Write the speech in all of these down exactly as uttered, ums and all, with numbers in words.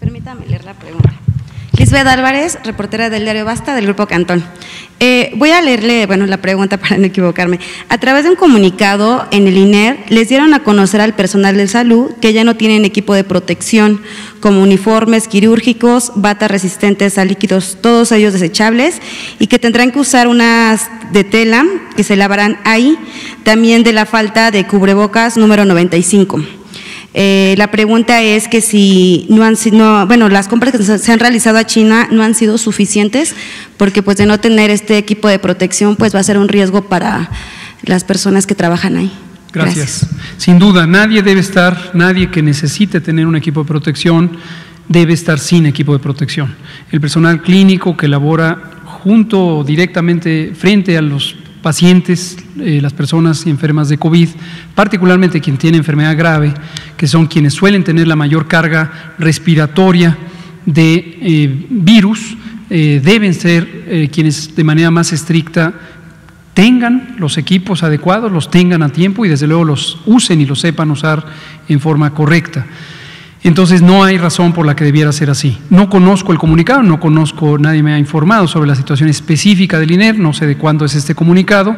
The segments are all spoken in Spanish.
Permítame leer la pregunta. Lisbeth Álvarez, reportera del diario Basta, del Grupo Cantón. Eh, voy a leerle, bueno, la pregunta para no equivocarme. A través de un comunicado en el I N E R, les dieron a conocer al personal de salud que ya no tienen equipo de protección, como uniformes quirúrgicos, batas resistentes a líquidos, todos ellos desechables, y que tendrán que usar unas de tela que se lavarán ahí, también de la falta de cubrebocas número noventa y cinco. Eh, la pregunta es que si no han sido, bueno, las compras que se han realizado a China no han sido suficientes, porque pues de no tener este equipo de protección, pues va a ser un riesgo para las personas que trabajan ahí. Gracias. Gracias. Sin duda, nadie debe estar, nadie que necesite tener un equipo de protección debe estar sin equipo de protección. El personal clínico que labora junto directamente frente a los pacientes, eh, las personas enfermas de COVID, particularmente quien tiene enfermedad grave, que son quienes suelen tener la mayor carga respiratoria de eh, virus, eh, deben ser eh, quienes de manera más estricta tengan los equipos adecuados, los tengan a tiempo y desde luego los usen y los sepan usar en forma correcta. Entonces no hay razón por la que debiera ser así. No conozco el comunicado, no conozco, nadie me ha informado sobre la situación específica del I N E R, no sé de cuándo es este comunicado.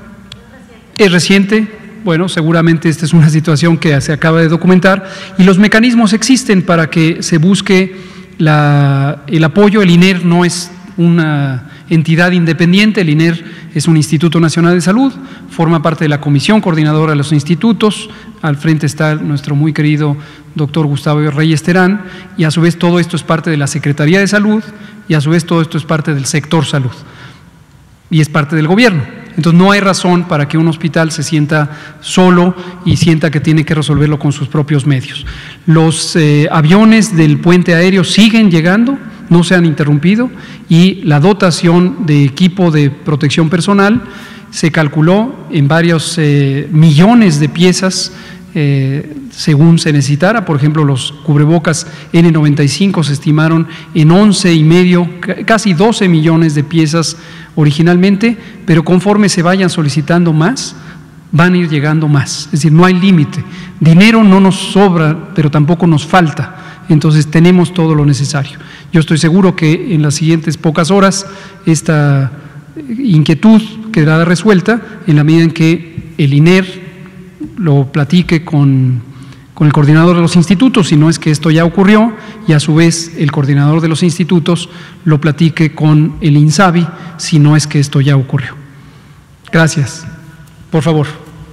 ¿Es reciente? Bueno, seguramente esta es una situación que se acaba de documentar y los mecanismos existen para que se busque la, el apoyo. El I N E R no es una entidad independiente, el I N E R es un Instituto Nacional de Salud, forma parte de la Comisión Coordinadora de los Institutos, al frente está nuestro muy querido doctor Gustavo Reyes Terán, y a su vez todo esto es parte de la Secretaría de Salud, y a su vez todo esto es parte del sector salud, y es parte del gobierno. Entonces no hay razón para que un hospital se sienta solo y sienta que tiene que resolverlo con sus propios medios. Los eh, aviones del puente aéreo siguen llegando, no se han interrumpido, y la dotación de equipo de protección personal se calculó en varios eh, millones de piezas eh, según se necesitara. Por ejemplo, los cubrebocas N noventa y cinco se estimaron en once y medio, casi doce millones de piezas originalmente, pero conforme se vayan solicitando más, van a ir llegando más. Es decir, no hay límite. Dinero no nos sobra, pero tampoco nos falta. Entonces tenemos todo lo necesario. Yo estoy seguro que en las siguientes pocas horas esta inquietud quedará resuelta en la medida en que el I N E R lo platique con, con el coordinador de los institutos, si no es que esto ya ocurrió, y a su vez el coordinador de los institutos lo platique con el INSABI, si no es que esto ya ocurrió. Gracias. Por favor.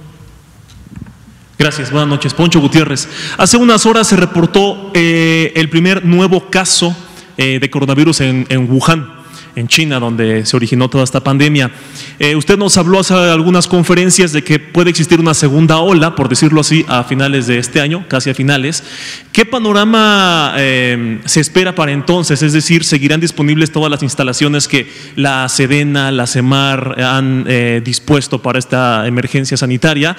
Gracias, buenas noches. Poncho Gutiérrez. Hace unas horas se reportó eh, el primer nuevo caso eh, de coronavirus en, en Wuhan, en China, donde se originó toda esta pandemia. Eh, usted nos habló hace algunas conferencias de que puede existir una segunda ola, por decirlo así, a finales de este año, casi a finales. ¿Qué panorama eh, se espera para entonces? Es decir, ¿seguirán disponibles todas las instalaciones que la Sedena, la CEMAR han eh, dispuesto para esta emergencia sanitaria?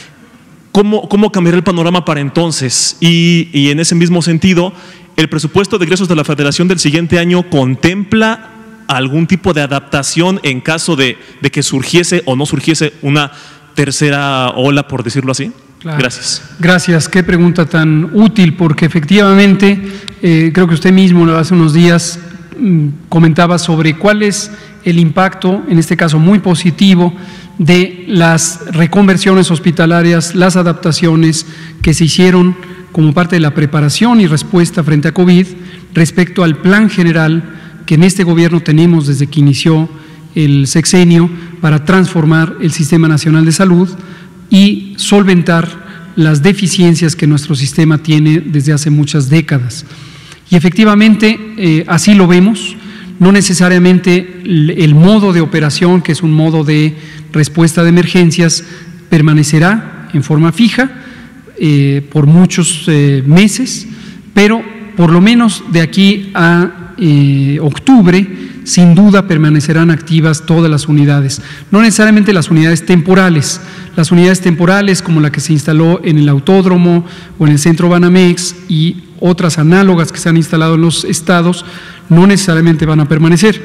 ¿Cómo, cómo cambiará el panorama para entonces? Y, y en ese mismo sentido, ¿el presupuesto de egresos de la Federación del siguiente año contempla algún tipo de adaptación en caso de, de que surgiese o no surgiese una tercera ola, por decirlo así? Claro. Gracias. Gracias, qué pregunta tan útil, porque efectivamente eh, creo que usted mismo hace unos días mm, comentaba sobre cuál es el impacto, en este caso muy positivo, de las reconversiones hospitalarias, las adaptaciones que se hicieron como parte de la preparación y respuesta frente a COVID respecto al plan general que en este gobierno tenemos desde que inició el sexenio para transformar el Sistema Nacional de Salud y solventar las deficiencias que nuestro sistema tiene desde hace muchas décadas. Y efectivamente eh, así lo vemos. No necesariamente el, el modo de operación, que es un modo de respuesta de emergencias, permanecerá en forma fija eh, por muchos eh, meses, pero por lo menos de aquí a eh, octubre, sin duda permanecerán activas todas las unidades, no necesariamente las unidades temporales. Las unidades temporales como la que se instaló en el Autódromo o en el Centro Banamex y otras análogas que se han instalado en los estados, no necesariamente van a permanecer.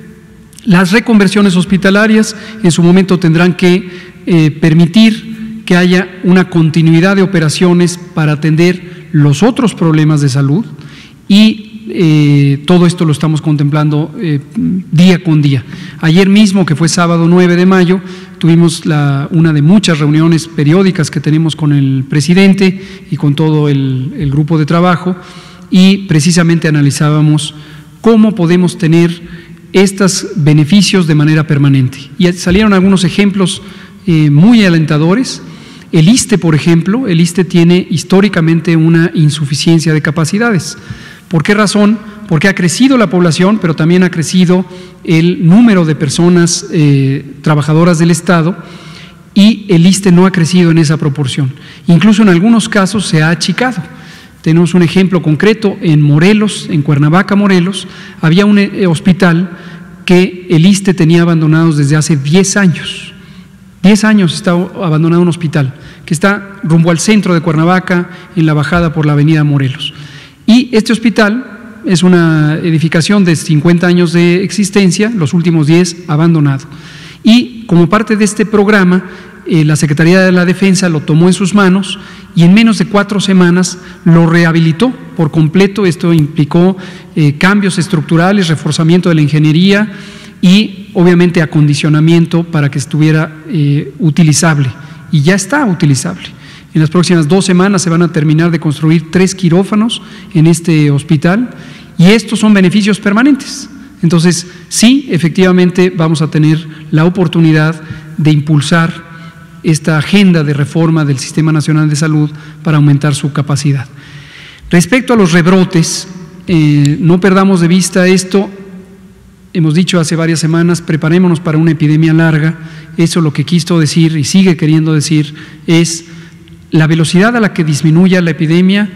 Las reconversiones hospitalarias en su momento tendrán que eh, permitir que haya una continuidad de operaciones para atender los otros problemas de salud y eh, todo esto lo estamos contemplando eh, día con día. Ayer mismo, que fue sábado nueve de mayo, tuvimos la, una de muchas reuniones periódicas que tenemos con el presidente y con todo el, el grupo de trabajo, y precisamente analizábamos cómo podemos tener estos beneficios de manera permanente. Y salieron algunos ejemplos eh, muy alentadores. El ISSSTE, por ejemplo, el ISSSTE tiene históricamente una insuficiencia de capacidades. ¿Por qué razón? Porque ha crecido la población, pero también ha crecido el número de personas eh, trabajadoras del Estado, y el ISSSTE no ha crecido en esa proporción. Incluso en algunos casos se ha achicado. Tenemos un ejemplo concreto en Morelos, en Cuernavaca, Morelos, había un eh, hospital que el ISSSTE tenía abandonados desde hace diez años. diez años está abandonado un hospital que está rumbo al centro de Cuernavaca, en la bajada por la avenida Morelos. Y este hospital es una edificación de cincuenta años de existencia, los últimos diez abandonado. Y como parte de este programa, eh, la Secretaría de la Defensa lo tomó en sus manos y en menos de cuatro semanas lo rehabilitó por completo. Esto implicó eh, cambios estructurales, reforzamiento de la ingeniería y obviamente acondicionamiento para que estuviera eh, utilizable, y ya está utilizable. En las próximas dos semanas se van a terminar de construir tres quirófanos en este hospital, y estos son beneficios permanentes. Entonces, sí, efectivamente vamos a tener la oportunidad de impulsar esta agenda de reforma del Sistema Nacional de Salud para aumentar su capacidad. Respecto a los rebrotes, eh, no perdamos de vista esto. Hemos dicho hace varias semanas, preparémonos para una epidemia larga. Eso lo que quiso decir y sigue queriendo decir es la velocidad a la que disminuya la epidemia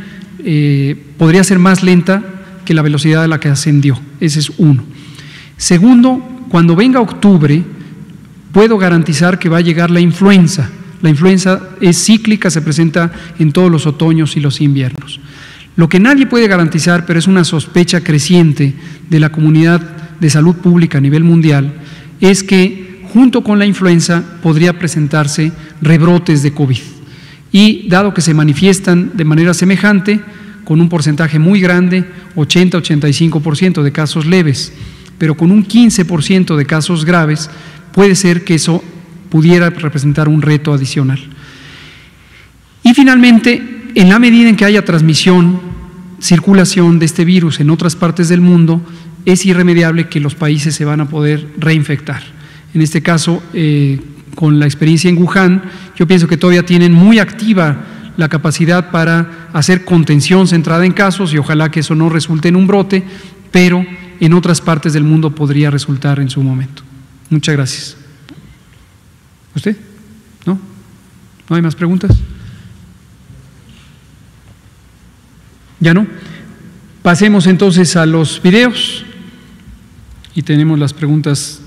eh, podría ser más lenta que la velocidad a la que ascendió. Ese es uno. Segundo, cuando venga octubre, puedo garantizar que va a llegar la influenza. La influenza es cíclica, se presenta en todos los otoños y los inviernos. Lo que nadie puede garantizar, pero es una sospecha creciente de la comunidad de salud pública a nivel mundial, es que junto con la influenza podría presentarse rebrotes de COVID. Y dado que se manifiestan de manera semejante, con un porcentaje muy grande, ochenta a ochenta y cinco por ciento de casos leves, pero con un quince por ciento de casos graves, puede ser que eso pudiera representar un reto adicional. Y finalmente, en la medida en que haya transmisión, circulación de este virus en otras partes del mundo, es irremediable que los países se van a poder reinfectar. En este caso, eh, con la experiencia en Wuhan, yo pienso que todavía tienen muy activa la capacidad para hacer contención centrada en casos, y ojalá que eso no resulte en un brote, pero en otras partes del mundo podría resultar en su momento. Muchas gracias. ¿Usted? ¿No? ¿No hay más preguntas? ¿Ya no? Pasemos entonces a los videos y tenemos las preguntas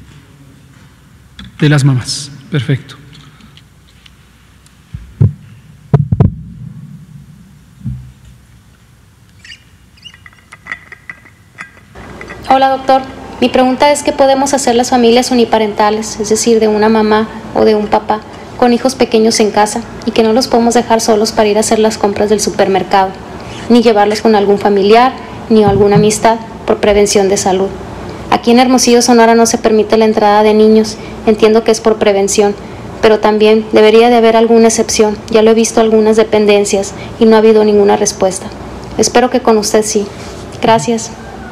de las mamás. Perfecto. Hola, doctor. Mi pregunta es: ¿qué podemos hacer las familias uniparentales, es decir, de una mamá o de un papá, con hijos pequeños en casa y que no los podemos dejar solos para ir a hacer las compras del supermercado, ni llevarlos con algún familiar ni alguna amistad por prevención de salud? Aquí en Hermosillo, Sonora, no se permite la entrada de niños. Entiendo que es por prevención, pero también debería de haber alguna excepción. Ya lo he visto en algunas dependencias y no ha habido ninguna respuesta. Espero que con usted sí. Gracias.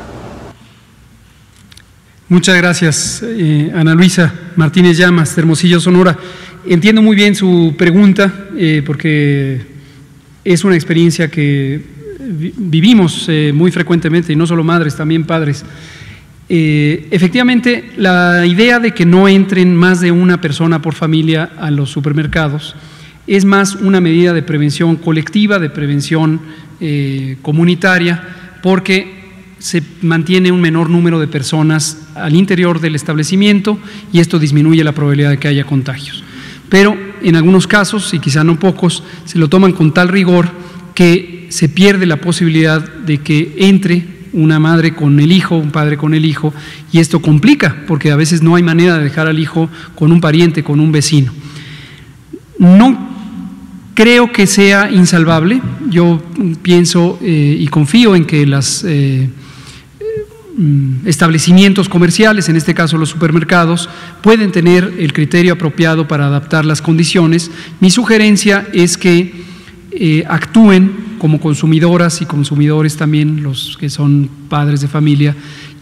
Muchas gracias, eh, Ana Luisa Martínez Llamas, de Hermosillo, Sonora. Entiendo muy bien su pregunta, eh, porque es una experiencia que vivimos eh, muy frecuentemente, y no solo madres, también padres. Eh, efectivamente, la idea de que no entren más de una persona por familia a los supermercados es más una medida de prevención colectiva, de prevención eh, comunitaria, porque se mantiene un menor número de personas al interior del establecimiento y esto disminuye la probabilidad de que haya contagios. Pero en algunos casos, y quizá no pocos, se lo toman con tal rigor que se pierde la posibilidad de que entre una madre con el hijo, un padre con el hijo, y esto complica, porque a veces no hay manera de dejar al hijo con un pariente, con un vecino. No Creo que sea insalvable. Yo pienso eh, y confío en que los eh, establecimientos comerciales, en este caso los supermercados, pueden tener el criterio apropiado para adaptar las condiciones. Mi sugerencia es que eh, actúen como consumidoras y consumidores también, los que son padres de familia,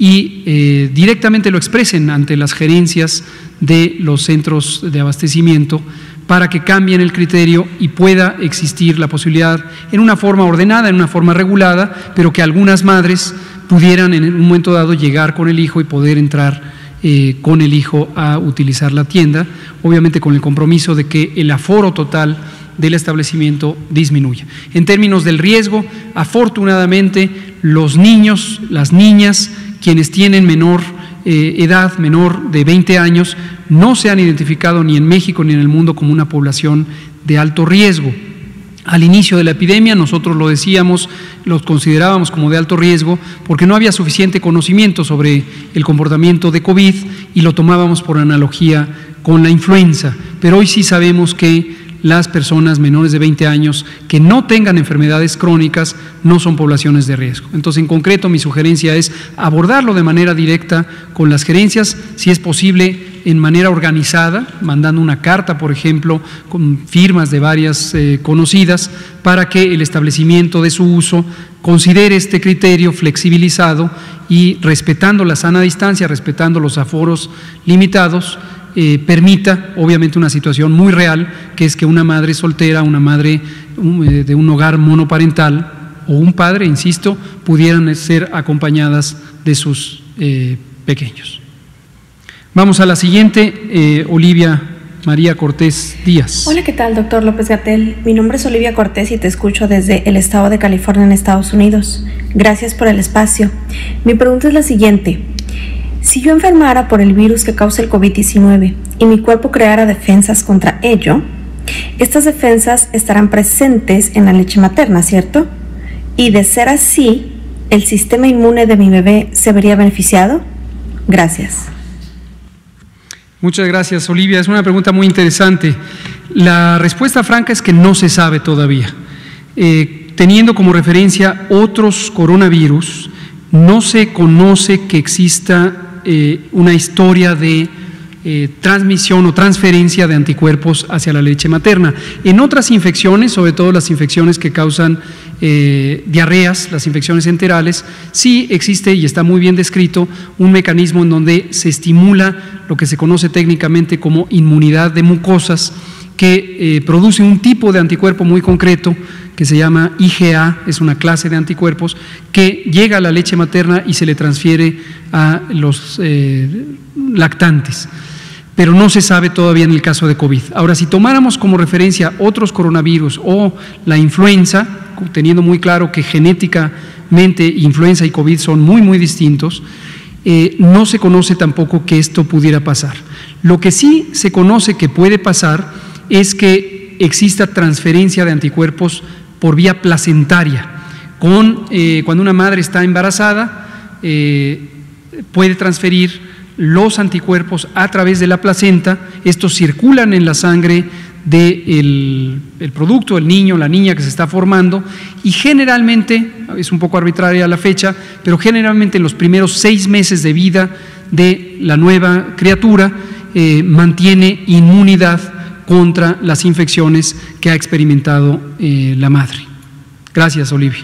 y eh, directamente lo expresen ante las gerencias de los centros de abastecimiento para que cambien el criterio y pueda existir la posibilidad en una forma ordenada, en una forma regulada, pero que algunas madres pudieran en un momento dado llegar con el hijo y poder entrar eh, con el hijo a utilizar la tienda, obviamente con el compromiso de que el aforo total del establecimiento disminuya. En términos del riesgo, afortunadamente los niños, las niñas, quienes tienen menor eh, edad, menor de veinte años, no se han identificado ni en México ni en el mundo como una población de alto riesgo. Al inicio de la epidemia nosotros lo decíamos, los considerábamos como de alto riesgo porque no había suficiente conocimiento sobre el comportamiento de COVID y lo tomábamos por analogía con la influenza, pero hoy sí sabemos que las personas menores de veinte años que no tengan enfermedades crónicas no son poblaciones de riesgo. Entonces, en concreto, mi sugerencia es abordarlo de manera directa con las gerencias, si es posible en manera organizada, mandando una carta, por ejemplo, con firmas de varias eh, conocidas, para que el establecimiento de su uso considere este criterio flexibilizado y respetando la sana distancia, respetando los aforos limitados, Eh, permita obviamente una situación muy real, que es que una madre soltera, una madre um, eh, de un hogar monoparental o un padre, insisto, pudieran ser acompañadas de sus eh, pequeños. Vamos a la siguiente, eh, Olivia María Cortés Díaz. Hola, ¿qué tal, doctor López-Gatell? Mi nombre es Olivia Cortés y te escucho desde el estado de California en Estados Unidos. Gracias por el espacio. Mi pregunta es la siguiente. Si yo enfermara por el virus que causa el COVID diecinueve y mi cuerpo creara defensas contra ello, estas defensas estarán presentes en la leche materna, ¿cierto? Y de ser así, ¿el sistema inmune de mi bebé se vería beneficiado? Gracias. Muchas gracias, Olivia. Es una pregunta muy interesante. La respuesta franca es que no se sabe todavía. Eh, teniendo como referencia otros coronavirus, no se conoce que exista Eh, una historia de eh, transmisión o transferencia de anticuerpos hacia la leche materna. En otras infecciones, sobre todo las infecciones que causan eh, diarreas, las infecciones enterales, sí existe y está muy bien descrito un mecanismo en donde se estimula lo que se conoce técnicamente como inmunidad de mucosas, que eh, produce un tipo de anticuerpo muy concreto que se llama I G A, es una clase de anticuerpos que llega a la leche materna y se le transfiere a los eh, lactantes, pero no se sabe todavía en el caso de COVID. Ahora, si tomáramos como referencia otros coronavirus o la influenza, teniendo muy claro que genéticamente influenza y COVID son muy, muy distintos, eh, no se conoce tampoco que esto pudiera pasar. Lo que sí se conoce que puede pasar es que exista transferencia de anticuerpos por vía placentaria. Con, eh, cuando una madre está embarazada, eh, puede transferir los anticuerpos a través de la placenta, estos circulan en la sangre del el producto, el niño, la niña que se está formando, y generalmente, es un poco arbitraria la fecha, pero generalmente en los primeros seis meses de vida de la nueva criatura eh, mantiene inmunidad contra las infecciones que ha experimentado eh, la madre. Gracias, Olivia.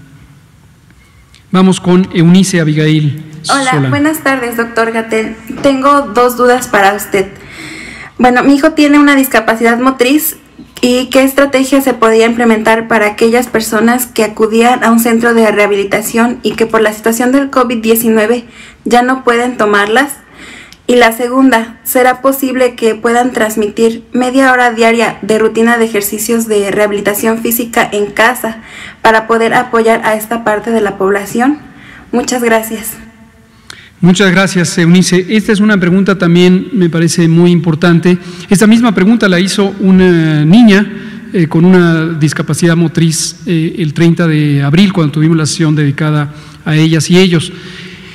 Vamos con Eunice Abigail Hola, Solán. Buenas tardes, doctor Gatell. Tengo dos dudas para usted. Bueno, mi hijo tiene una discapacidad motriz y ¿qué estrategia se podría implementar para aquellas personas que acudían a un centro de rehabilitación y que por la situación del COVID diecinueve ya no pueden tomarlas? Y la segunda, ¿será posible que puedan transmitir media hora diaria de rutina de ejercicios de rehabilitación física en casa para poder apoyar a esta parte de la población? Muchas gracias. Muchas gracias, Eunice. Esta es una pregunta también, me parece muy importante. Esta misma pregunta la hizo una niña eh, con una discapacidad motriz eh, el treinta de abril, cuando tuvimos la sesión dedicada a ellas y ellos.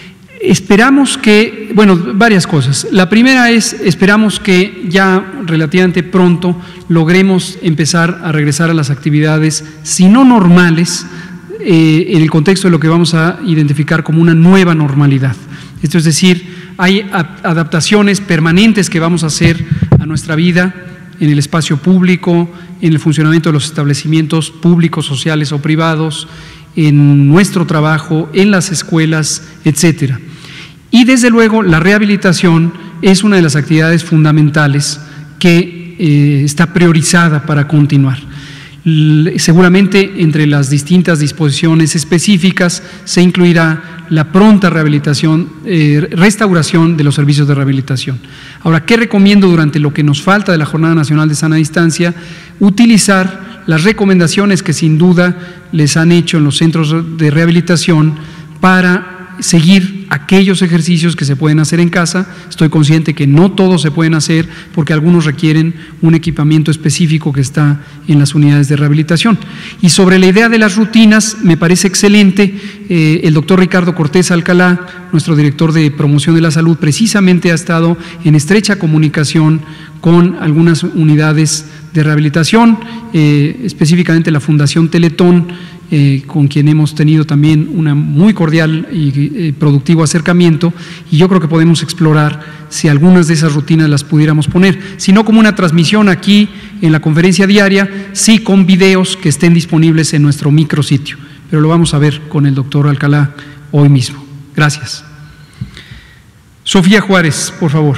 esperamos que, bueno, varias cosas. La primera es, esperamos que ya relativamente pronto logremos empezar a regresar a las actividades, si no normales, eh, en el contexto de lo que vamos a identificar como una nueva normalidad. Esto es decir, hay adaptaciones permanentes que vamos a hacer a nuestra vida en el espacio público, en el funcionamiento de los establecimientos públicos, sociales o privados, en nuestro trabajo, en las escuelas, etcétera. Y desde luego la rehabilitación es una de las actividades fundamentales que eh, está priorizada para continuar. L- seguramente entre las distintas disposiciones específicas se incluirá la pronta rehabilitación, eh, restauración de los servicios de rehabilitación. Ahora, ¿qué recomiendo durante lo que nos falta de la Jornada Nacional de Sana Distancia? Utilizar las recomendaciones que sin duda les han hecho en los centros de rehabilitación para seguir aquellos ejercicios que se pueden hacer en casa. Estoy consciente que no todos se pueden hacer porque algunos requieren un equipamiento específico que está en las unidades de rehabilitación. Y sobre la idea de las rutinas, me parece excelente. Eh, el doctor Ricardo Cortés Alcalá, nuestro director de promoción de la salud, precisamente ha estado en estrecha comunicación con algunas unidades de rehabilitación, eh, específicamente la Fundación Teletón, Eh, con quien hemos tenido también un muy cordial y eh, productivo acercamiento, y yo creo que podemos explorar si algunas de esas rutinas las pudiéramos poner, si no como una transmisión aquí en la conferencia diaria, sí con videos que estén disponibles en nuestro micrositio, pero lo vamos a ver con el doctor Alcalá hoy mismo. Gracias. Sofía Juárez, por favor.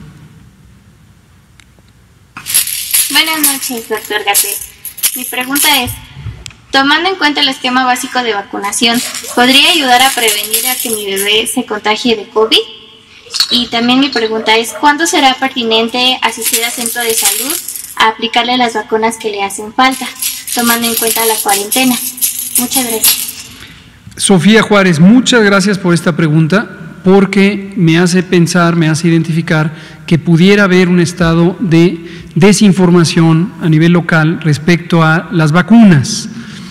Buenas noches, doctor Gatell. Mi pregunta es, tomando en cuenta el esquema básico de vacunación, ¿podría ayudar a prevenir a que mi bebé se contagie de COVID? Y también mi pregunta es, ¿cuándo será pertinente asistir al centro de salud a aplicarle las vacunas que le hacen falta, tomando en cuenta la cuarentena? Muchas gracias. Sofía Juárez, muchas gracias por esta pregunta, porque me hace pensar, me hace identificar que pudiera haber un estado de desinformación a nivel local respecto a las vacunas.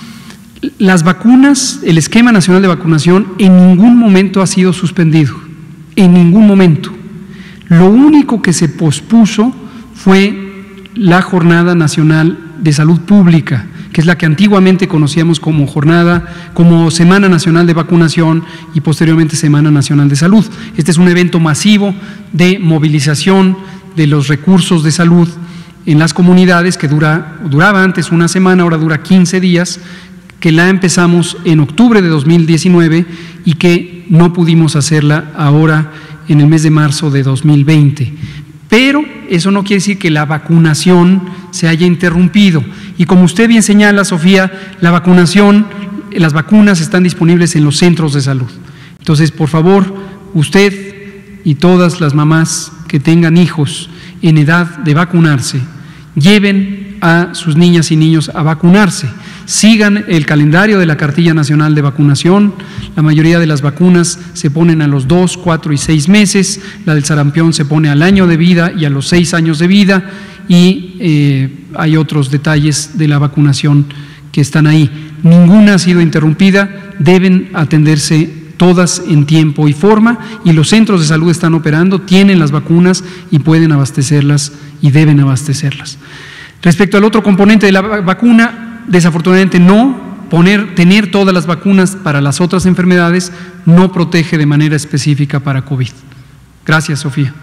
Las vacunas, el esquema nacional de vacunación en ningún momento ha sido suspendido, en ningún momento. Lo único que se pospuso fue la Jornada Nacional de Salud Pública, que es la que antiguamente conocíamos como jornada, como Semana Nacional de Vacunación y posteriormente Semana Nacional de Salud. Este es un evento masivo de movilización de los recursos de salud en las comunidades que dura, duraba antes una semana, ahora dura quince días, que la empezamos en octubre de dos mil diecinueve y que no pudimos hacerla ahora en el mes de marzo de dos mil veinte. Pero eso no quiere decir que la vacunación se haya interrumpido. Y como usted bien señala, Sofía, la vacunación, las vacunas están disponibles en los centros de salud. Entonces, por favor, usted y todas las mamás que tengan hijos en edad de vacunarse, lleven a sus niñas y niños a vacunarse. Sigan el calendario de la Cartilla Nacional de Vacunación. La mayoría de las vacunas se ponen a los dos, cuatro y seis meses. La del sarampión se pone al año de vida y a los seis años de vida. Y eh, hay otros detalles de la vacunación que están ahí. Ninguna ha sido interrumpida. Deben atenderse todas en tiempo y forma, y los centros de salud están operando, tienen las vacunas y pueden abastecerlas y deben abastecerlas. Respecto al otro componente de la vacuna, desafortunadamente no, poner, tener todas las vacunas para las otras enfermedades no protege de manera específica para COVID. Gracias, Sofía.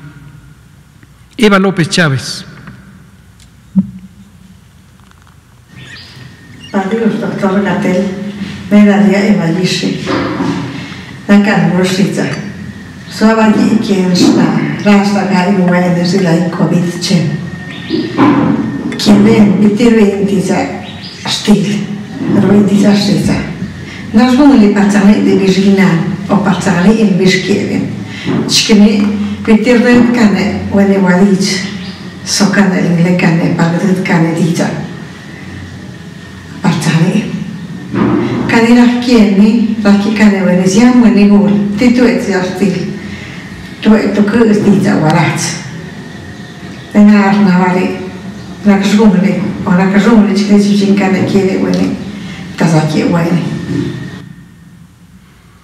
Eva López Chávez. Adiós, doctor Gatell. Me daría Eva Lisi. Nakan Rosita. Soabani kiensna raastakaa ilumainen sillä ei COVID-19. Kien pitirviintisä stil, rointisä sitä. Nas vunli patsani de virgina o patsani in viskevin. Tskini pitirvin kane wene walit. Sokane lingle kane pagdit kane dita. Patsani. Kani rahkieni, rahki kane wene siam wene gul. Titu etsi stil. Tuo tu kyys dita warat. Venä arna vali. Rakasumli, o rakasumli, chile chinkane quiere wene, tasaki wene.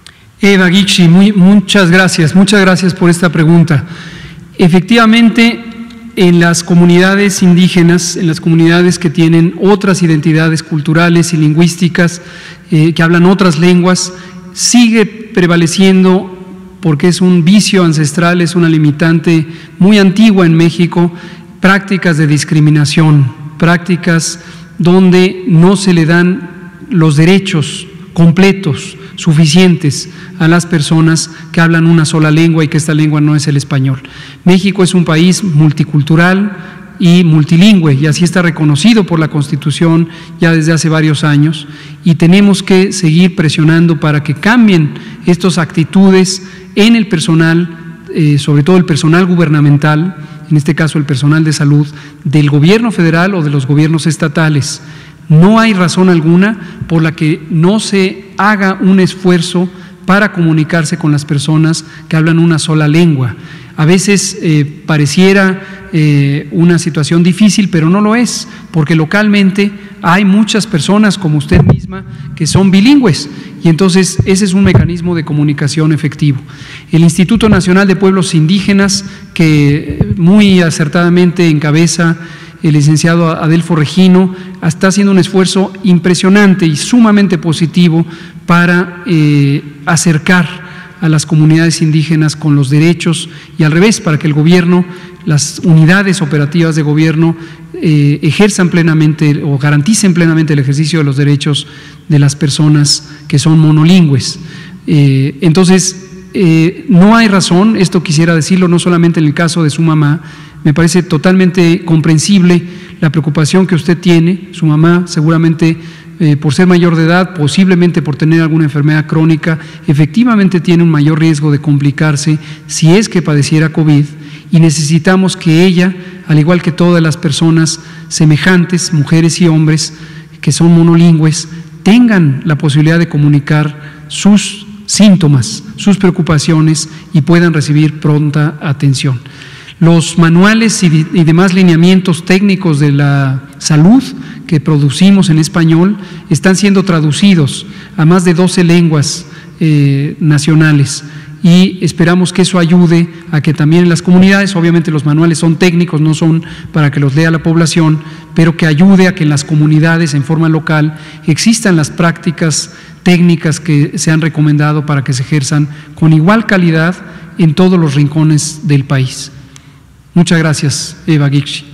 Eva Guicci, muy, muchas gracias, muchas gracias por esta pregunta. Efectivamente, en las comunidades indígenas, en las comunidades que tienen otras identidades culturales y lingüísticas, eh, que hablan otras lenguas, sigue prevaleciendo, porque es un vicio ancestral, es una limitante muy antigua en México, prácticas de discriminación, prácticas donde no se le dan los derechos completos, suficientes a las personas que hablan una sola lengua y que esta lengua no es el español. México es un país multicultural y multilingüe, y así está reconocido por la Constitución ya desde hace varios años, y tenemos que seguir presionando para que cambien estas actitudes en el personal, eh, sobre todo el personal gubernamental, en este caso el personal de salud, del gobierno federal o de los gobiernos estatales. No hay razón alguna por la que no se haga un esfuerzo para comunicarse con las personas que hablan una sola lengua. A veces eh, pareciera eh, una situación difícil, pero no lo es, porque localmente hay muchas personas, como usted misma, que son bilingües, y entonces ese es un mecanismo de comunicación efectivo. El Instituto Nacional de Pueblos Indígenas, que muy acertadamente encabeza el licenciado Adelfo Regino, está haciendo un esfuerzo impresionante y sumamente positivo para eh, acercar a las comunidades indígenas con los derechos, y al revés, para que el gobierno, las unidades operativas de gobierno eh, ejerzan plenamente o garanticen plenamente el ejercicio de los derechos de las personas que son monolingües. Eh, entonces, eh, no hay razón, esto quisiera decirlo no solamente en el caso de su mamá, me parece totalmente comprensible la preocupación que usted tiene. Su mamá seguramente eh, por ser mayor de edad, posiblemente por tener alguna enfermedad crónica, efectivamente tiene un mayor riesgo de complicarse si es que padeciera COVID, y necesitamos que ella, al igual que todas las personas semejantes, mujeres y hombres que son monolingües, tengan la posibilidad de comunicar sus síntomas, sus preocupaciones, y puedan recibir pronta atención. Los manuales y, y demás lineamientos técnicos de la salud que producimos en español están siendo traducidos a más de doce lenguas eh, nacionales, y esperamos que eso ayude a que también en las comunidades, obviamente los manuales son técnicos, no son para que los lea la población, pero que ayude a que en las comunidades en forma local existan las prácticas técnicas que se han recomendado para que se ejerzan con igual calidad en todos los rincones del país. Muchas gracias, Eva Guicci.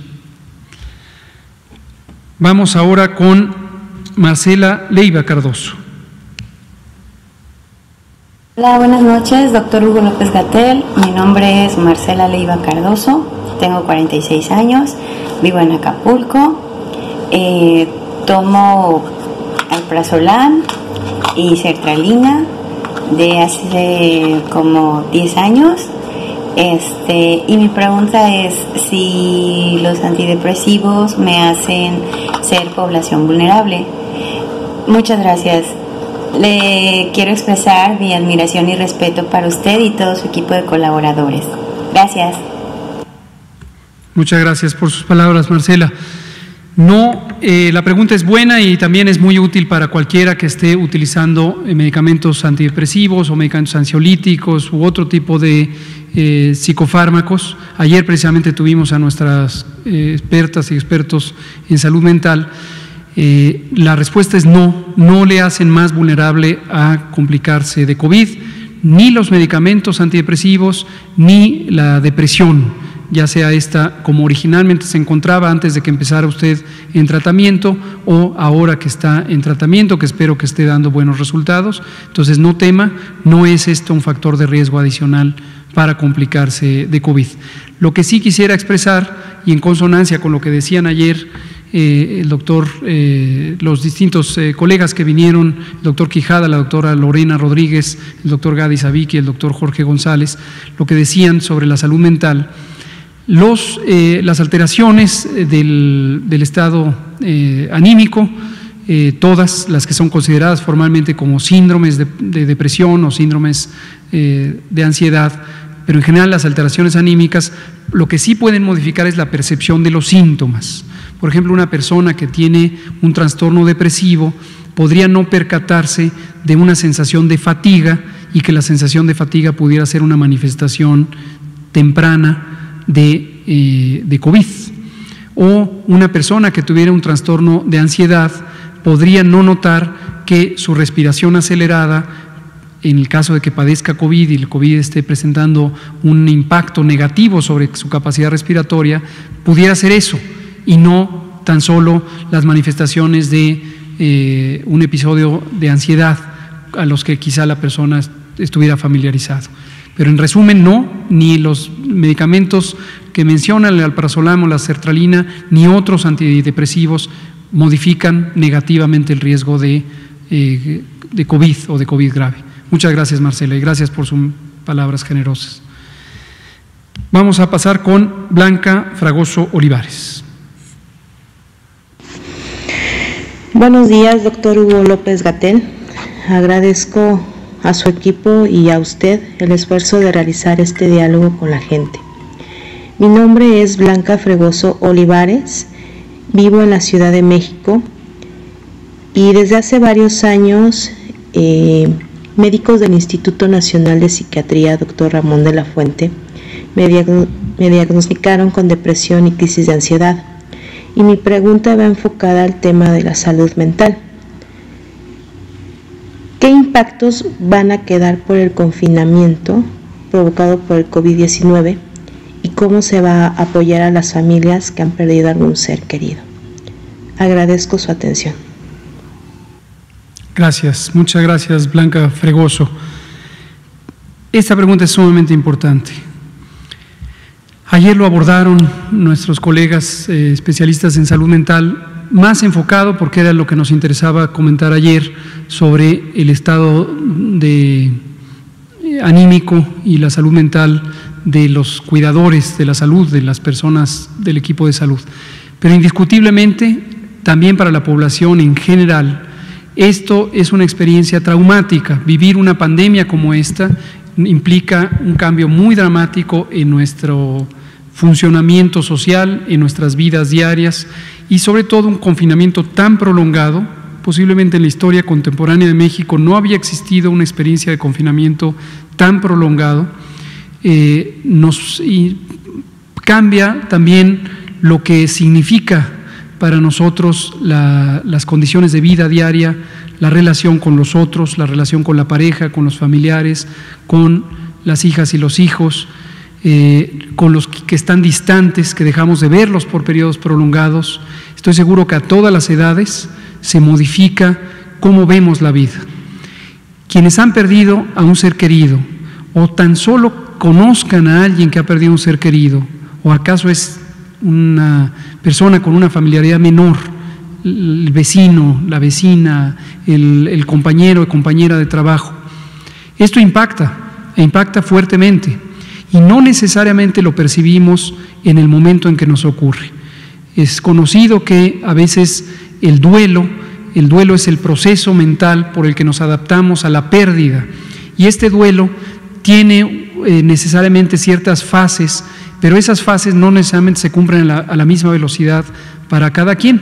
Vamos ahora con Marcela Leiva Cardoso. Hola, buenas noches, doctor Hugo López-Gatell. Mi nombre es Marcela Leiva Cardoso, tengo cuarenta y seis años, vivo en Acapulco, eh, tomo alprazolam y sertralina de hace como diez años. Este, y mi pregunta es si los antidepresivos me hacen ser población vulnerable. Muchas gracias. Le quiero expresar mi admiración y respeto para usted y todo su equipo de colaboradores. Gracias. Muchas gracias por sus palabras, Marcela. No, eh, la pregunta es buena y también es muy útil para cualquiera que esté utilizando eh, medicamentos antidepresivos o medicamentos ansiolíticos u otro tipo de eh, psicofármacos. Ayer precisamente tuvimos a nuestras eh, expertas y expertos en salud mental. Eh, la respuesta es no, no le hacen más vulnerable a complicarse de COVID, ni los medicamentos antidepresivos, ni la depresión, ya sea esta como originalmente se encontraba antes de que empezara usted en tratamiento, o ahora que está en tratamiento, que espero que esté dando buenos resultados. Entonces no tema, no es esto un factor de riesgo adicional para complicarse de COVID. Lo que sí quisiera expresar, y en consonancia con lo que decían ayer eh, el doctor, eh, los distintos eh, colegas que vinieron, el doctor Quijada, la doctora Lorena Rodríguez, el doctor Gadi Sabiki, el doctor Jorge González, lo que decían sobre la salud mental. Los, eh, las alteraciones del, del estado eh, anímico, eh, todas las que son consideradas formalmente como síndromes de, de depresión o síndromes eh, de ansiedad, pero en general las alteraciones anímicas, lo que sí pueden modificar es la percepción de los síntomas. Por ejemplo, una persona que tiene un trastorno depresivo podría no percatarse de una sensación de fatiga y que la sensación de fatiga pudiera ser una manifestación temprana de, eh, de COVID. O una persona que tuviera un trastorno de ansiedad podría no notar que su respiración acelerada, en el caso de que padezca COVID y el COVID esté presentando un impacto negativo sobre su capacidad respiratoria, pudiera ser eso y no tan solo las manifestaciones de eh, un episodio de ansiedad a los que quizá la persona estuviera familiarizado. Pero en resumen, no, ni los medicamentos que mencionan, el alprazolam o la sertralina, ni otros antidepresivos modifican negativamente el riesgo de, eh, de COVID o de COVID grave. Muchas gracias, Marcela, y gracias por sus palabras generosas. Vamos a pasar con Blanca Fragoso Olivares. Buenos días, doctor Hugo López-Gatell. Agradezco a su equipo y a usted el esfuerzo de realizar este diálogo con la gente. Mi nombre es Blanca Fragoso Olivares, vivo en la Ciudad de México y desde hace varios años eh, médicos del Instituto Nacional de Psiquiatría, doctor Ramón de la Fuente, me, diagn- me diagnosticaron con depresión y crisis de ansiedad, y mi pregunta va enfocada al tema de la salud mental. ¿Qué impactos van a quedar por el confinamiento provocado por el COVID diecinueve y cómo se va a apoyar a las familias que han perdido algún ser querido? Agradezco su atención. Gracias, muchas gracias, Blanca Fragoso. Esta pregunta es sumamente importante. Ayer lo abordaron nuestros colegas eh, especialistas en salud mental, más enfocado porque era lo que nos interesaba comentar ayer sobre el estado de eh, anímico y la salud mental de los cuidadores de la salud, de las personas del equipo de salud. Pero indiscutiblemente, también para la población en general, esto es una experiencia traumática. Vivir una pandemia como esta implica un cambio muy dramático en nuestro funcionamiento social, en nuestras vidas diarias y sobre todo un confinamiento tan prolongado. Posiblemente en la historia contemporánea de México no había existido una experiencia de confinamiento tan prolongado. Eh, nos y cambia también lo que significa para nosotros la, las condiciones de vida diaria, la relación con los otros, la relación con la pareja, con los familiares, con las hijas y los hijos, eh, con los que están distantes, que dejamos de verlos por periodos prolongados. Estoy seguro que a todas las edades se modifica cómo vemos la vida. Quienes han perdido a un ser querido o tan solo conozcan a alguien que ha perdido un ser querido, o acaso es una persona con una familiaridad menor, el vecino, la vecina, el, el compañero o compañera de trabajo. Esto impacta, e impacta fuertemente, y no necesariamente lo percibimos en el momento en que nos ocurre. Es conocido que a veces el duelo, el duelo es el proceso mental por el que nos adaptamos a la pérdida, y este duelo tiene eh, necesariamente ciertas fases, pero esas fases no necesariamente se cumplen a la, a la misma velocidad para cada quien.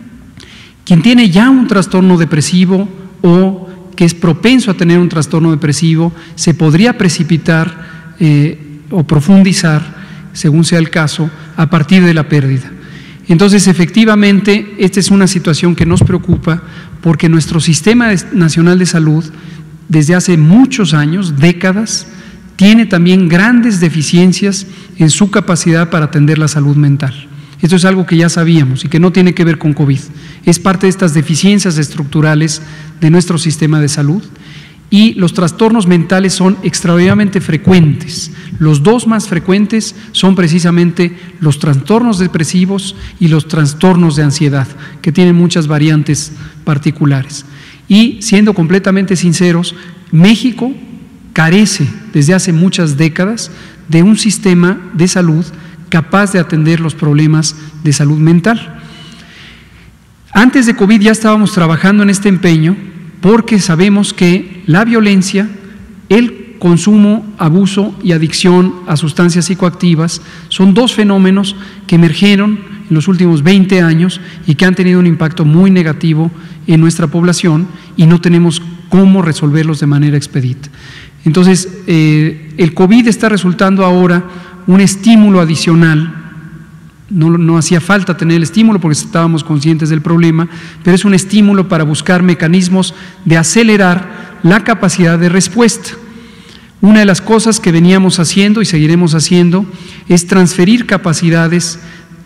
Quien tiene ya un trastorno depresivo o que es propenso a tener un trastorno depresivo, se podría precipitar eh, o profundizar, según sea el caso, a partir de la pérdida. Entonces, efectivamente, esta es una situación que nos preocupa porque nuestro Sistema Nacional de Salud, desde hace muchos años, décadas, tiene también grandes deficiencias en su capacidad para atender la salud mental. Esto es algo que ya sabíamos y que no tiene que ver con COVID. Es parte de estas deficiencias estructurales de nuestro sistema de salud, y los trastornos mentales son extraordinariamente frecuentes. Los dos más frecuentes son precisamente los trastornos depresivos y los trastornos de ansiedad, que tienen muchas variantes particulares. Y siendo completamente sinceros, México carece desde hace muchas décadas de un sistema de salud capaz de atender los problemas de salud mental. Antes de COVID ya estábamos trabajando en este empeño porque sabemos que la violencia, el consumo, abuso y adicción a sustancias psicoactivas son dos fenómenos que emergieron en los últimos veinte años y que han tenido un impacto muy negativo en nuestra población y no tenemos cómo resolverlos de manera expedita. Entonces, eh, el COVID está resultando ahora un estímulo adicional. No, no hacía falta tener el estímulo porque estábamos conscientes del problema, pero es un estímulo para buscar mecanismos de acelerar la capacidad de respuesta. Una de las cosas que veníamos haciendo y seguiremos haciendo es transferir capacidades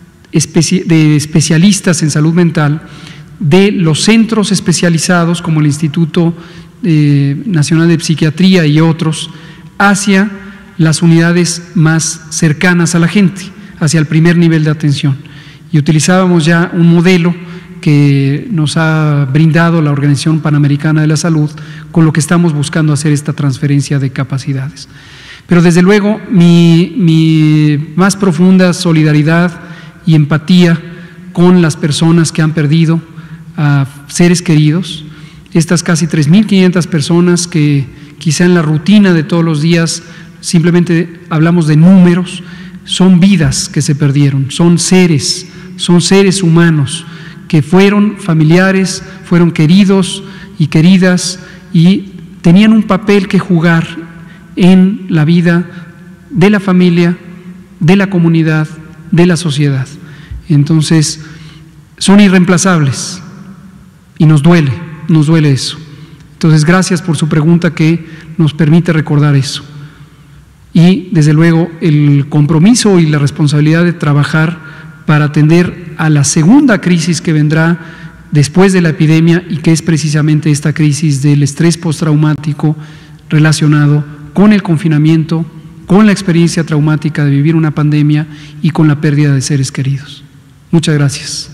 de especialistas en salud mental de los centros especializados como el Instituto eh, Nacional de Psiquiatría y otros hacia las unidades más cercanas a la gente, hacia el primer nivel de atención. Y utilizábamos ya un modelo que nos ha brindado la Organización Panamericana de la Salud, con lo que estamos buscando hacer esta transferencia de capacidades. Pero desde luego mi, mi más profunda solidaridad y empatía con las personas que han perdido a seres queridos, estas casi tres mil quinientas personas que quizá en la rutina de todos los días simplemente hablamos de números, son vidas que se perdieron, son seres, son seres humanos que fueron familiares, fueron queridos y queridas y tenían un papel que jugar en la vida de la familia, de la comunidad, de la sociedad. Entonces, son irreemplazables y nos duele, nos duele eso. Entonces, gracias por su pregunta que nos permite recordar eso. Y, desde luego, el compromiso y la responsabilidad de trabajar para atender a la segunda crisis que vendrá después de la epidemia y que es precisamente esta crisis del estrés postraumático relacionado con el confinamiento, con la experiencia traumática de vivir una pandemia y con la pérdida de seres queridos. Muchas gracias.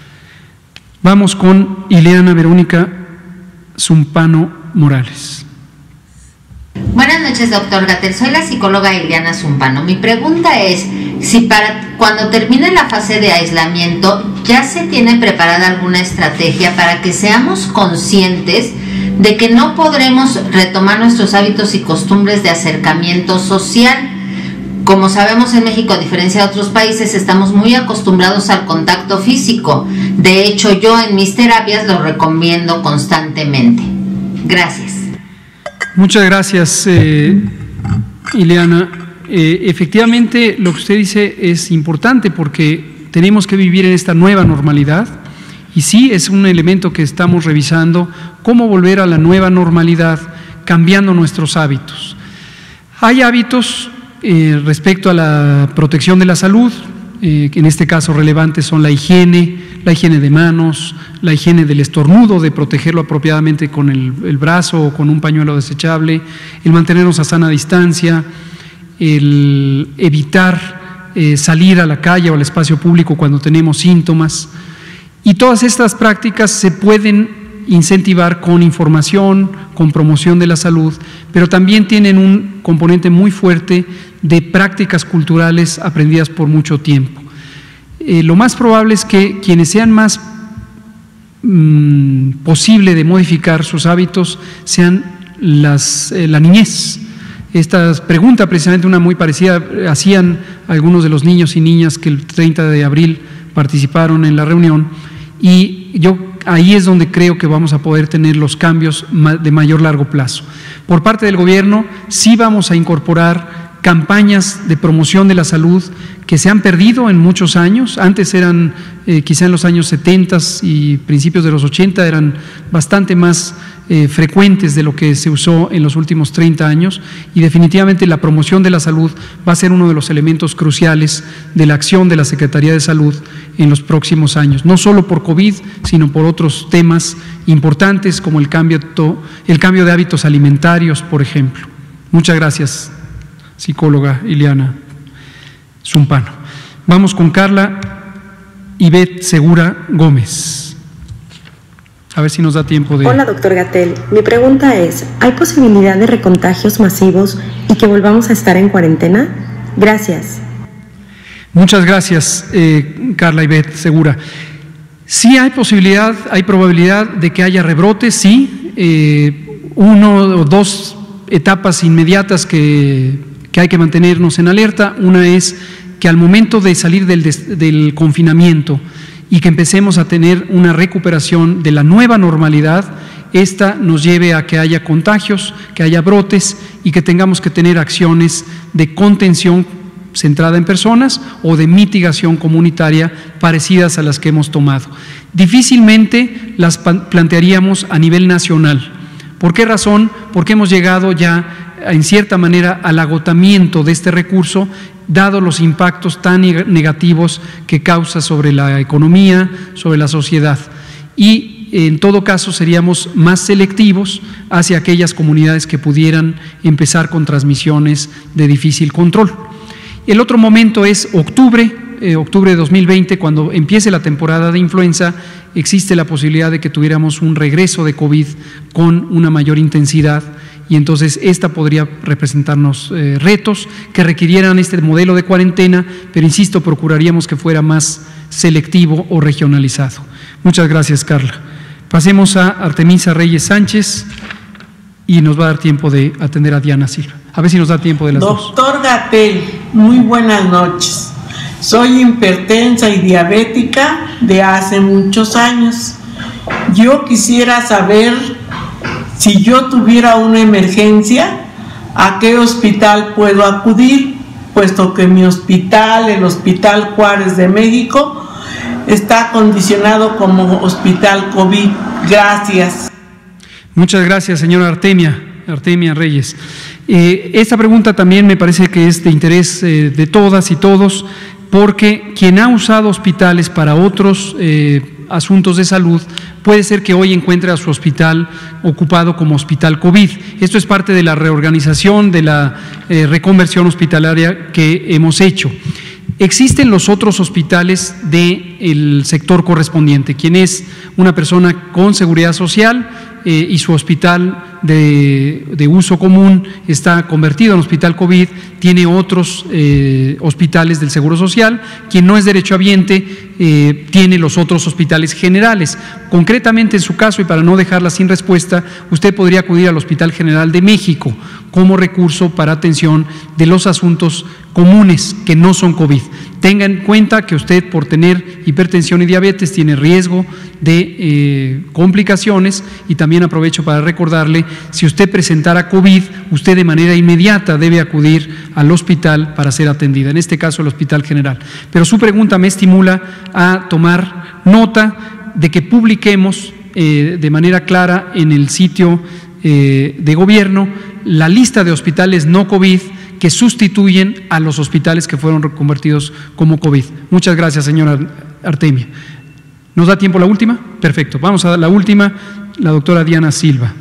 Vamos con Ileana Verónica Zumpano Morales. Buenas noches, doctor Gatell. Soy la psicóloga Ileana Zumpano. Mi pregunta es si para cuando termine la fase de aislamiento ya se tiene preparada alguna estrategia para que seamos conscientes de que no podremos retomar nuestros hábitos y costumbres de acercamiento social. Como sabemos, en México, a diferencia de otros países, estamos muy acostumbrados al contacto físico. De hecho, yo en mis terapias lo recomiendo constantemente. Gracias. Muchas gracias, eh, Ileana. Eh, efectivamente, lo que usted dice es importante porque tenemos que vivir en esta nueva normalidad y sí, es un elemento que estamos revisando, cómo volver a la nueva normalidad cambiando nuestros hábitos. Hay hábitos eh, respecto a la protección de la salud, eh, que en este caso relevantes son la higiene, la higiene de manos, la higiene del estornudo, de protegerlo apropiadamente con el, el brazo o con un pañuelo desechable, el mantenernos a sana distancia, el evitar eh, salir a la calle o al espacio público cuando tenemos síntomas. Y todas estas prácticas se pueden incentivar con información, con promoción de la salud, pero también tienen un componente muy fuerte de prácticas culturales aprendidas por mucho tiempo. Eh, lo más probable es que quienes sean más mmm, posible de modificar sus hábitos sean las, eh, la niñez. Esta pregunta, precisamente una muy parecida, hacían algunos de los niños y niñas que el treinta de abril participaron en la reunión, y yo ahí es donde creo que vamos a poder tener los cambios de mayor largo plazo. Por parte del gobierno sí vamos a incorporar campañas de promoción de la salud que se han perdido en muchos años. Antes eran, eh, quizá en los años setenta y principios de los ochenta, eran bastante más eh, frecuentes de lo que se usó en los últimos treinta años, y definitivamente la promoción de la salud va a ser uno de los elementos cruciales de la acción de la Secretaría de Salud en los próximos años, no solo por COVID, sino por otros temas importantes como el cambio, el cambio de hábitos alimentarios, por ejemplo. Muchas gracias, psicóloga Ileana Zumpano. Vamos con Carla Ivette Segura Gómez. A ver si nos da tiempo de… Hola, doctor Gatell. Mi pregunta es, ¿hay posibilidad de recontagios masivos y que volvamos a estar en cuarentena? Gracias. Muchas gracias, eh, Carla Ivette Segura. Sí hay posibilidad, hay probabilidad de que haya rebrotes, sí. Eh, uno o dos etapas inmediatas que, que hay que mantenernos en alerta. Una es que al momento de salir del, del confinamiento y que empecemos a tener una recuperación de la nueva normalidad, esta nos lleve a que haya contagios, que haya brotes y que tengamos que tener acciones de contención centrada en personas o de mitigación comunitaria parecidas a las que hemos tomado. Difícilmente las plantearíamos a nivel nacional. ¿Por qué razón? Porque hemos llegado ya en cierta manera al agotamiento de este recurso, dado los impactos tan negativos que causa sobre la economía, sobre la sociedad. Y en todo caso seríamos más selectivos hacia aquellas comunidades que pudieran empezar con transmisiones de difícil control. El otro momento es octubre, eh, octubre de dos mil veinte, cuando empiece la temporada de influenza, existe la posibilidad de que tuviéramos un regreso de COVID con una mayor intensidad, y entonces esta podría representarnos eh, retos que requirieran este modelo de cuarentena, pero insisto, procuraríamos que fuera más selectivo o regionalizado. Muchas gracias, Carla. Pasemos a Artemisa Reyes Sánchez y nos va a dar tiempo de atender a Diana Silva. A ver si nos da tiempo de las dos. Doctor Gatell, muy buenas noches. Soy hipertensa y diabética de hace muchos años. Yo quisiera saber, si yo tuviera una emergencia, ¿a qué hospital puedo acudir? Puesto que mi hospital, el Hospital Juárez de México, está acondicionado como hospital COVID. Gracias. Muchas gracias, señora Artemia, Artemia Reyes. Eh, esta pregunta también me parece que es de interés eh, de todas y todos, porque quien ha usado hospitales para otros eh, asuntos de salud, puede ser que hoy encuentre a su hospital ocupado como hospital COVID. Esto es parte de la reorganización, de la eh, reconversión hospitalaria que hemos hecho. Existen los otros hospitales del sector correspondiente, quien es una persona con seguridad social eh, y su hospital de, de uso común está convertido en hospital COVID, tiene otros eh, hospitales del Seguro Social. Quien no es derechohabiente eh, tiene los otros hospitales generales. Concretamente en su caso, y para no dejarla sin respuesta, usted podría acudir al Hospital General de México como recurso para atención de los asuntos comunes que no son COVID. Tenga en cuenta que usted, por tener hipertensión y diabetes, tiene riesgo de eh, complicaciones, y también aprovecho para recordarle, si usted presentara COVID, usted de manera inmediata debe acudir al hospital para ser atendida, en este caso el Hospital General. Pero su pregunta me estimula a tomar nota de que publiquemos eh, de manera clara en el sitio eh, de gobierno la lista de hospitales no COVID que sustituyen a los hospitales que fueron reconvertidos como COVID. Muchas gracias, señora Artemia. ¿Nos da tiempo la última? Perfecto. Vamos a la última, la doctora Diana Silva.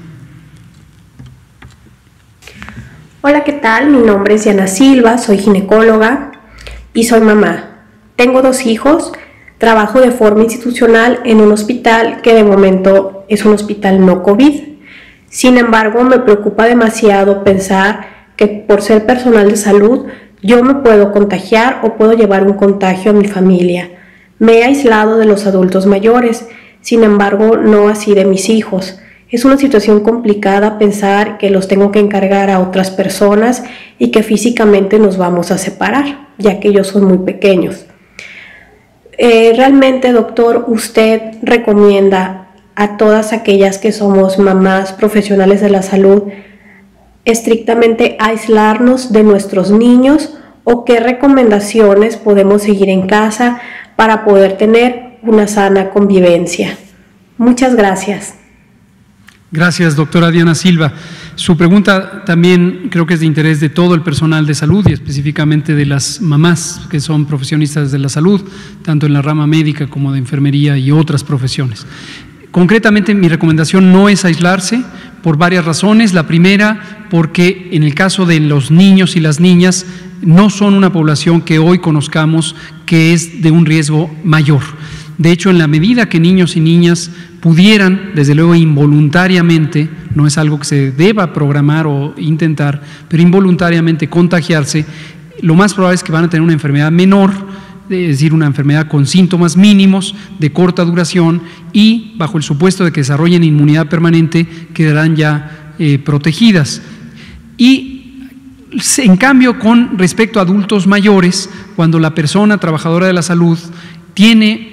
Hola, ¿qué tal? Mi nombre es Diana Silva, soy ginecóloga y soy mamá. Tengo dos hijos, trabajo de forma institucional en un hospital que de momento es un hospital no COVID. Sin embargo, me preocupa demasiado pensar que por ser personal de salud yo me puedo contagiar o puedo llevar un contagio a mi familia. Me he aislado de los adultos mayores, sin embargo no así de mis hijos. Es una situación complicada pensar que los tengo que encargar a otras personas y que físicamente nos vamos a separar, ya que ellos son muy pequeños. Eh, realmente, doctor, ¿usted recomienda a todas aquellas que somos mamás profesionales de la salud estrictamente aislarnos de nuestros niños, o qué recomendaciones podemos seguir en casa para poder tener una sana convivencia? Muchas gracias. Gracias, doctora Diana Silva. Su pregunta también creo que es de interés de todo el personal de salud y específicamente de las mamás que son profesionistas de la salud, tanto en la rama médica como de enfermería y otras profesiones. Concretamente, mi recomendación no es aislarse por varias razones. La primera, porque en el caso de los niños y las niñas, no son una población que hoy conozcamos que es de un riesgo mayor. De hecho, en la medida que niños y niñas pudieran, desde luego involuntariamente, no es algo que se deba programar o intentar, pero involuntariamente contagiarse, lo más probable es que van a tener una enfermedad menor, es decir, una enfermedad con síntomas mínimos, de corta duración, y bajo el supuesto de que desarrollen inmunidad permanente, quedarán ya eh, protegidas. Y en cambio, con respecto a adultos mayores, cuando la persona trabajadora de la salud tiene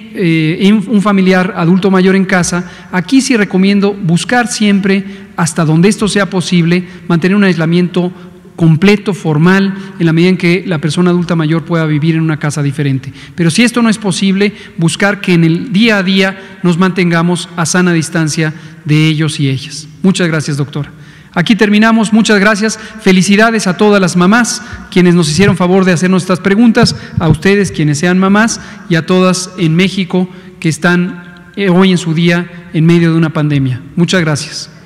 eh, un familiar adulto mayor en casa, aquí sí recomiendo buscar siempre, hasta donde esto sea posible, mantener un aislamiento completo, formal, en la medida en que la persona adulta mayor pueda vivir en una casa diferente. Pero si esto no es posible, buscar que en el día a día nos mantengamos a sana distancia de ellos y ellas. Muchas gracias, doctora. Aquí terminamos, muchas gracias, felicidades a todas las mamás, quienes nos hicieron favor de hacernos estas preguntas, a ustedes quienes sean mamás y a todas en México que están hoy en su día en medio de una pandemia. Muchas gracias.